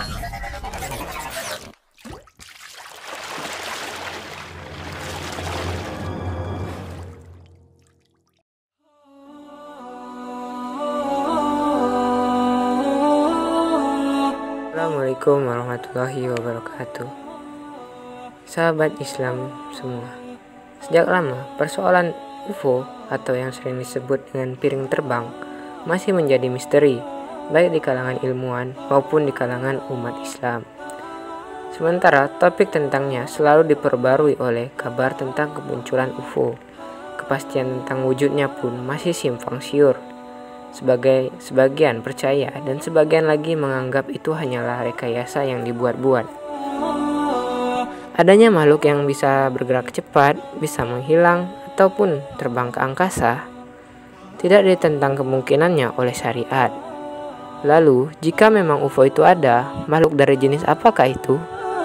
Assalamualaikum warahmatullahi wabarakatuh. Sahabat Islam semua, sejak lama persoalan UFO atau yang sering disebut dengan piring terbang masih menjadi misteri, baik di kalangan ilmuwan maupun di kalangan umat Islam. Sementara topik tentangnya selalu diperbarui oleh kabar tentang kemunculan UFO. Kepastian tentang wujudnya pun masih simpang siur. Sebagian percaya dan sebagian lagi menganggap itu hanyalah rekayasa yang dibuat-buat. Adanya makhluk yang bisa bergerak cepat, bisa menghilang, ataupun terbang ke angkasa tidak ditentang kemungkinannya oleh syariat. Lalu, jika memang UFO itu ada, makhluk dari jenis apakah itu?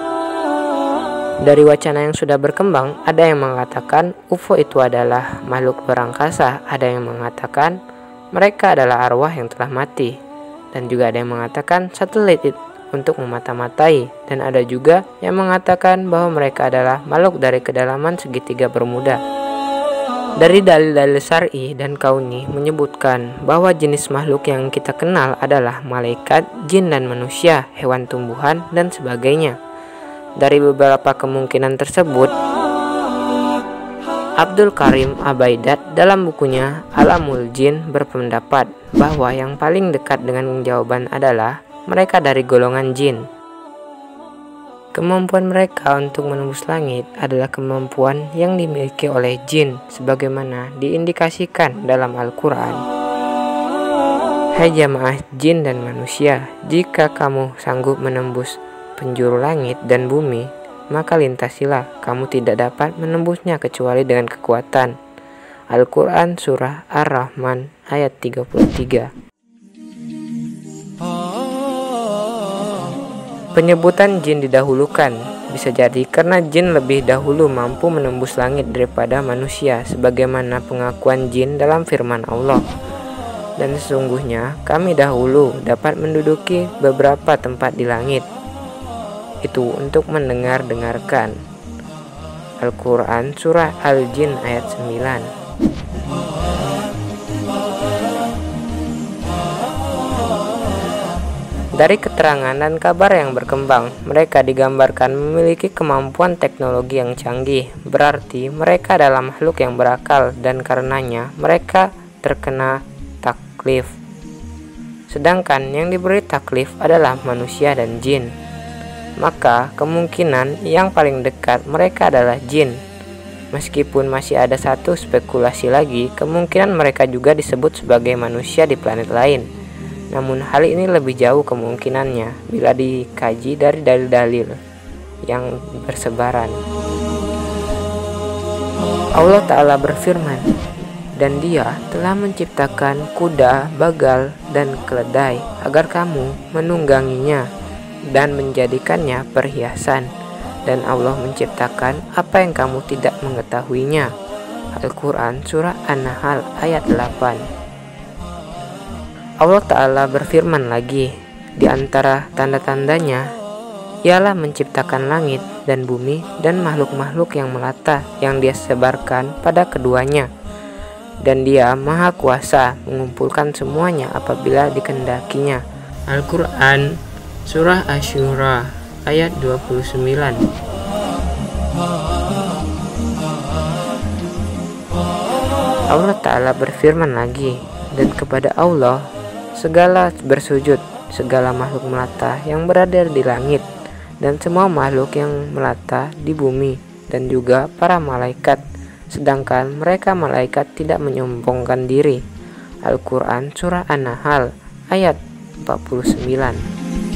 Dari wacana yang sudah berkembang, ada yang mengatakan UFO itu adalah makhluk luar angkasa, ada yang mengatakan mereka adalah arwah yang telah mati, dan juga ada yang mengatakan satelit untuk memata-matai, dan ada juga yang mengatakan bahwa mereka adalah makhluk dari kedalaman segitiga Bermuda. Dari dalil-dalil syar'i dan kauni menyebutkan bahwa jenis makhluk yang kita kenal adalah malaikat, jin dan manusia, hewan tumbuhan, dan sebagainya. Dari beberapa kemungkinan tersebut, Abdul Karim Abaidat dalam bukunya Alamul Jin berpendapat bahwa yang paling dekat dengan jawaban adalah mereka dari golongan jin. Kemampuan mereka untuk menembus langit adalah kemampuan yang dimiliki oleh jin sebagaimana diindikasikan dalam Al-Quran. Hai jamaah jin dan manusia, jika kamu sanggup menembus penjuru langit dan bumi, maka lintasilah, kamu tidak dapat menembusnya kecuali dengan kekuatan. Al-Quran Surah Ar-Rahman ayat 33. Penyebutan jin didahulukan bisa jadi karena jin lebih dahulu mampu menembus langit daripada manusia, sebagaimana pengakuan jin dalam firman Allah. Dan sesungguhnya kami dahulu dapat menduduki beberapa tempat di langit, itu untuk mendengarkan. Al-Quran Surah Al-Jin ayat 9. Dari keterangan dan kabar yang berkembang, mereka digambarkan memiliki kemampuan teknologi yang canggih. Berarti mereka adalah makhluk yang berakal dan karenanya mereka terkena taklif. Sedangkan yang diberi taklif adalah manusia dan jin. Maka kemungkinan yang paling dekat mereka adalah jin. Meskipun masih ada satu spekulasi lagi, kemungkinan mereka juga disebut sebagai manusia di planet lain. Namun hal ini lebih jauh kemungkinannya bila dikaji dari dalil-dalil yang bersebaran. Allah Ta'ala berfirman, dan Dia telah menciptakan kuda, bagal, dan keledai agar kamu menungganginya dan menjadikannya perhiasan, dan Allah menciptakan apa yang kamu tidak mengetahuinya. Al-Quran Surah An-Nahl ayat 8. Allah Ta'ala berfirman lagi, di antara tanda-tandanya ialah menciptakan langit dan bumi dan makhluk-makhluk yang melata yang Dia sebarkan pada keduanya, dan Dia Maha Kuasa mengumpulkan semuanya apabila dikehendakinya. Al-Quran Surah Asy-Syura ayat 29. Allah Ta'ala berfirman lagi, dan kepada Allah segala bersujud, segala makhluk melata yang berada di langit dan semua makhluk yang melata di bumi, dan juga para malaikat, sedangkan mereka malaikat tidak menyombongkan diri. Al-Quran Surah An-Nahl ayat 49.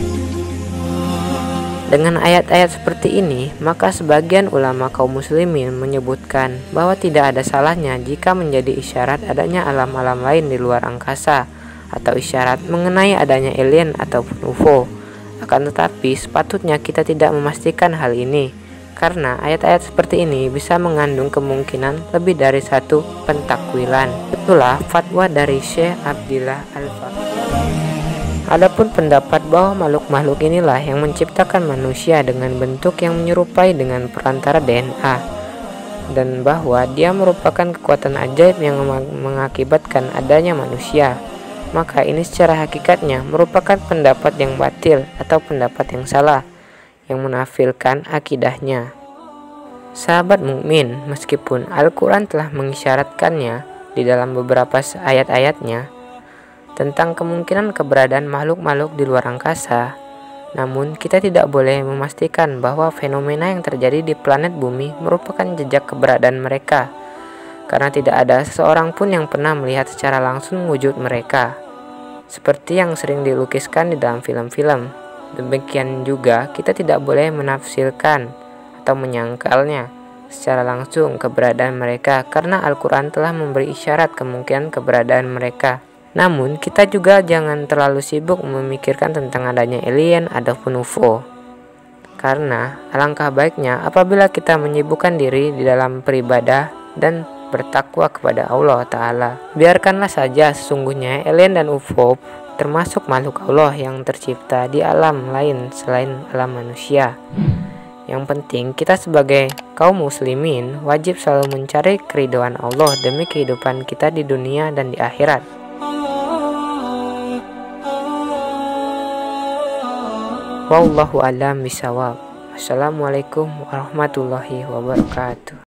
Dengan ayat-ayat seperti ini, maka sebagian ulama kaum muslimin menyebutkan bahwa tidak ada salahnya jika menjadi isyarat adanya alam-alam lain di luar angkasa, atau isyarat mengenai adanya alien ataupun UFO. Akan tetapi sepatutnya kita tidak memastikan hal ini, karena ayat-ayat seperti ini bisa mengandung kemungkinan lebih dari satu pentakwilan. Itulah fatwa dari Syekh Abdillah Al-Faqih. Adapun pendapat bahwa makhluk-makhluk inilah yang menciptakan manusia dengan bentuk yang menyerupai dengan perantara DNA, dan bahwa dia merupakan kekuatan ajaib yang mengakibatkan adanya manusia, maka ini secara hakikatnya merupakan pendapat yang batil atau pendapat yang salah yang menafsirkan akidahnya. Sahabat mukmin, meskipun Al-Quran telah mengisyaratkannya di dalam beberapa ayat-ayatnya tentang kemungkinan keberadaan makhluk-makhluk di luar angkasa, namun kita tidak boleh memastikan bahwa fenomena yang terjadi di planet bumi merupakan jejak keberadaan mereka, karena tidak ada seseorang pun yang pernah melihat secara langsung wujud mereka, seperti yang sering dilukiskan di dalam film-film. Demikian juga kita tidak boleh menafsirkan atau menyangkalnya secara langsung keberadaan mereka, karena Al-Quran telah memberi isyarat kemungkinan keberadaan mereka. Namun kita juga jangan terlalu sibuk memikirkan tentang adanya alien ataupun UFO, karena alangkah baiknya apabila kita menyibukkan diri di dalam beribadah dan bertakwa kepada Allah Ta'ala. Biarkanlah saja, sesungguhnya alien dan UFO termasuk makhluk Allah yang tercipta di alam lain selain alam manusia. Yang penting kita sebagai kaum muslimin wajib selalu mencari keridhaan Allah demi kehidupan kita di dunia dan di akhirat. Wallahu a'lam bishawab. Assalamualaikum warahmatullahi wabarakatuh.